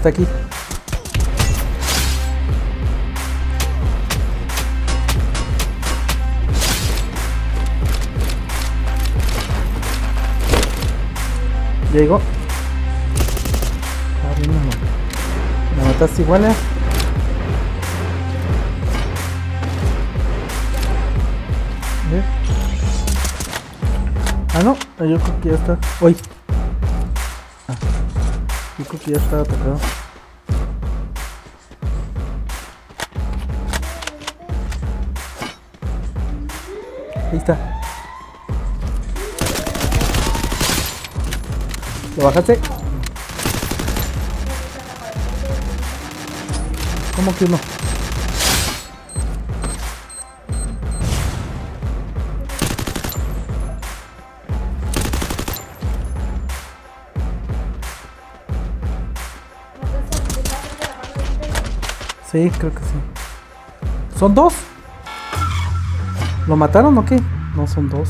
Está aquí. Ya llegó. Ah, bien, mamá. Me mataste igual, ¿Ve? Ah, no. Yo creo que ya está. Uy. Ah, yo creo que ya estaba atacado. Ahí está. ¿Lo bajaste? ¿Cómo que uno? Sí, creo que sí. ¿Son dos? ¿Lo mataron o qué? No, son dos.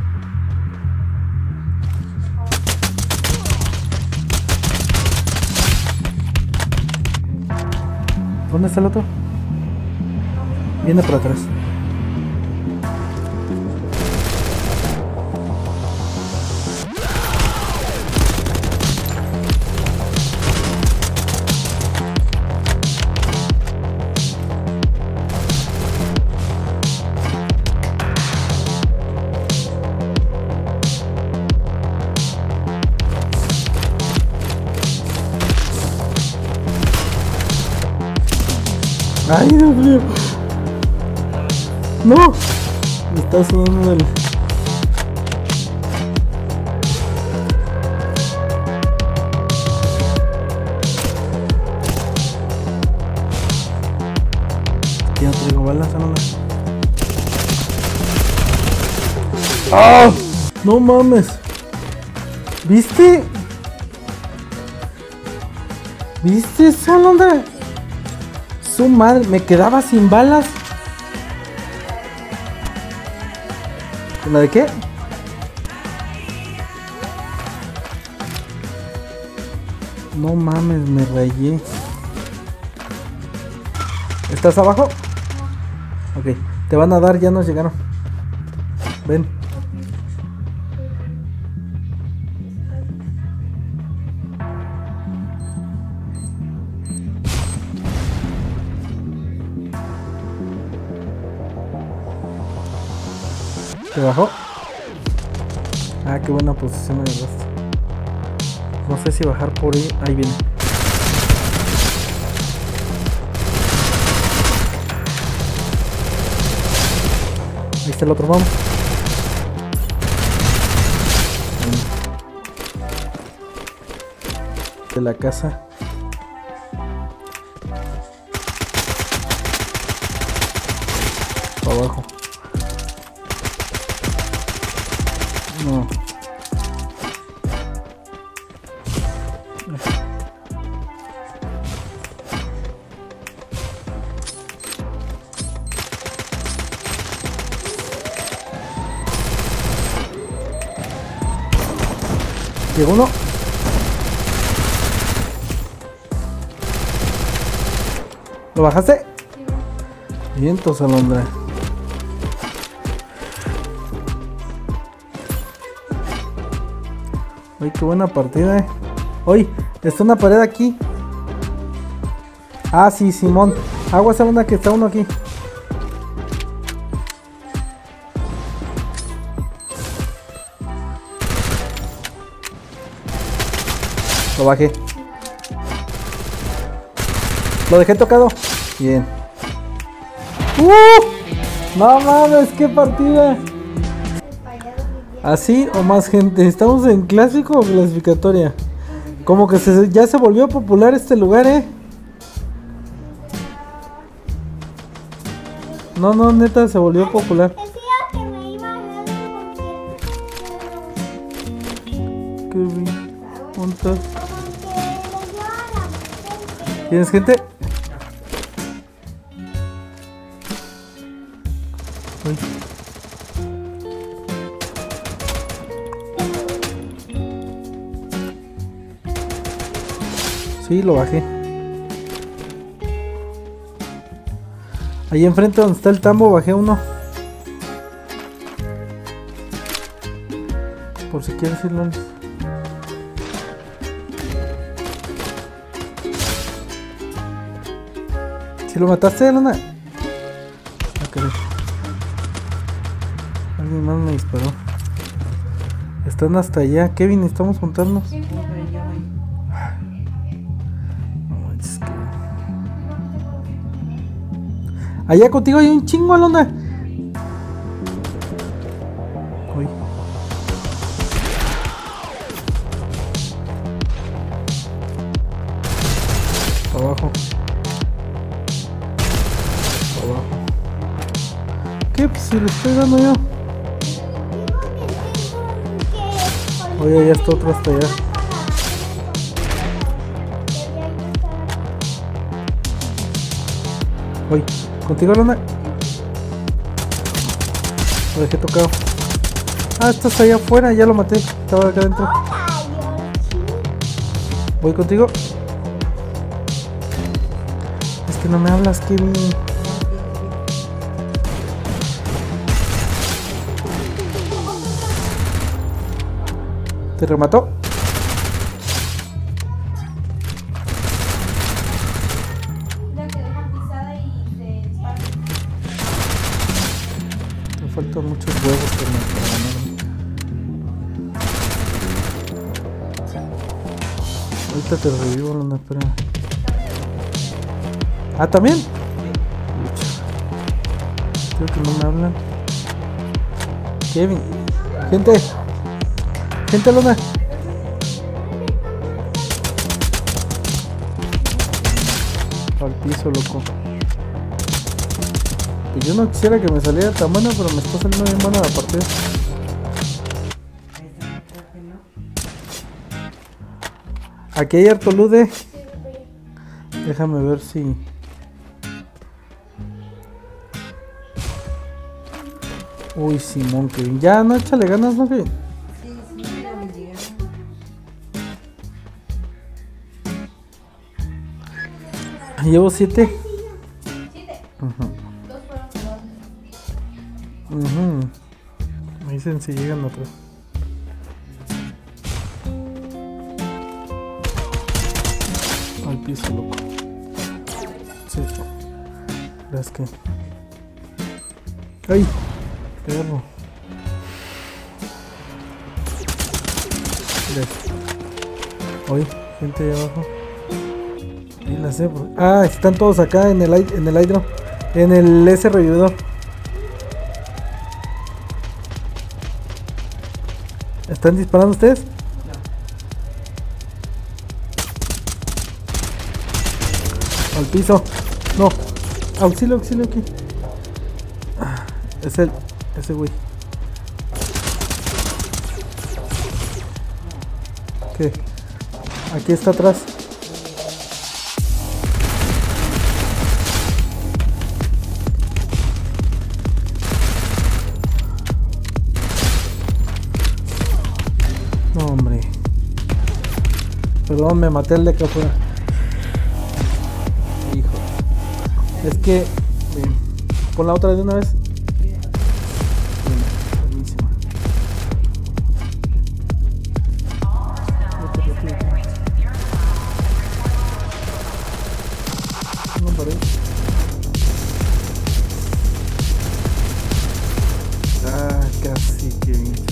¿Dónde está el otro? Viene por atrás. Ay, Dios mío. No. Me está sudando el... Ya no traigo balas, no. ¡Ah! No mames. ¿Viste? ¿Viste esa onda? Su madre, me quedaba sin balas. ¿La de qué? No mames, me rayé. ¿Estás abajo? Ok, te van a dar, ya nos llegaron. Ven. ¿Te bajó? Ah, qué buena posición me agarraste. No sé si bajar por ahí. Ahí viene. Ahí está el otro, vamos. De la casa. Para abajo. No. Llegó uno. ¿Lo bajaste? Vientos, Alondra. Ay, qué buena partida, Oye, está una pared aquí. Ah, sí, Simón. Aguas, Alondra, que está uno aquí. Lo bajé. Lo dejé tocado. Bien. No mames, qué partida. Así o más gente. Estamos en clásico o clasificatoria. Como que ya se volvió popular este lugar, No, neta, se volvió popular. Qué bien. ¿Cuántas? ¿Tienes gente? Uy. Sí, lo bajé. Ahí enfrente donde está el tambo bajé uno. Por si quieres ir, Lolis. ¿Si lo mataste, Luna? Ah, caray. Alguien más me disparó. Están hasta allá. Kevin, necesitamos juntarnos. Allá contigo hay un chingo, Luna. Uy. Abajo. Abajo. ¿Qué? Pues si le estoy dando yo. Oye, ya está otro hasta allá. Uy. ¿Contigo, Luna? Lo dejé tocado. Ah, estás allá afuera, ya lo maté. Estaba acá adentro. Voy contigo. Es que no me hablas, Kevin. ¿Te remató? Me faltan muchos huevos para ganarme. Ahorita te revivo, Luna, espera. Ah, ¿también? Creo que no me hablan. Kevin. Gente. Gente, Luna. Al piso, loco. Pues yo no quisiera que me saliera tan buena, pero me está saliendo bien buena la partida. Aquí hay harto lude. Déjame ver si... Uy, Simón, Kevin. Ya, no, échale ganas, ¿no, Kevin? Llevo 7. Me dicen si llegan otros. Al piso, loco. Sí. Es que... ¡Ay! Perro. Oye, gente ahí abajo. Y la sé, ah, están todos acá en el hidro. En el S revividor. ¿Están disparando ustedes? No. Al piso. No. Auxilio, auxilio aquí. Es ese güey. ¿Qué? Aquí está atrás. No, hombre. Perdón, me maté el de acá afuera. Hijo. Es que... pon la otra de una vez. Buenísima. No paré. Ah, casi que bien.